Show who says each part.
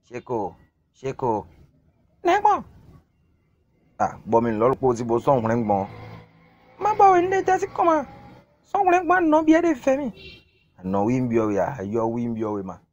Speaker 1: Sheko.
Speaker 2: Nego.
Speaker 1: Bomi lol po ti bo son ren gbon.
Speaker 2: Ma ba we nde jasi koma. So wen gba no bi e de fe mi.
Speaker 1: No wi mbio ya, yo wi mbio we ma.